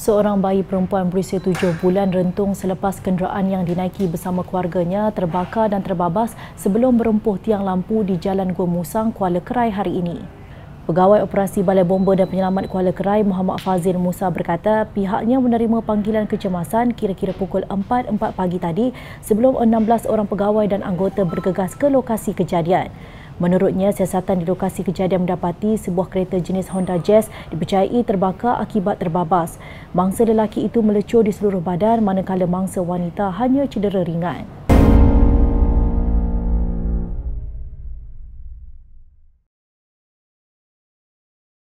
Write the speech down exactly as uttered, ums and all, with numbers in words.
Seorang bayi perempuan berusia tujuh bulan rentung selepas kenderaan yang dinaiki bersama keluarganya terbakar dan terbabas sebelum merempuh tiang lampu di Jalan Gua Musang, Kuala Krai hari ini. Pegawai Operasi Balai Bomba dan Penyelamat Kuala Krai, Muhammad Fazil Musa berkata pihaknya menerima panggilan kecemasan kira-kira pukul empat empat pagi tadi sebelum enam belas orang pegawai dan anggota bergegas ke lokasi kejadian. Menurutnya, siasatan di lokasi kejadian mendapati sebuah kereta jenis Honda Jazz dipercayai terbakar akibat terbabas. Mangsa lelaki itu melecur di seluruh badan manakala mangsa wanita hanya cedera ringan.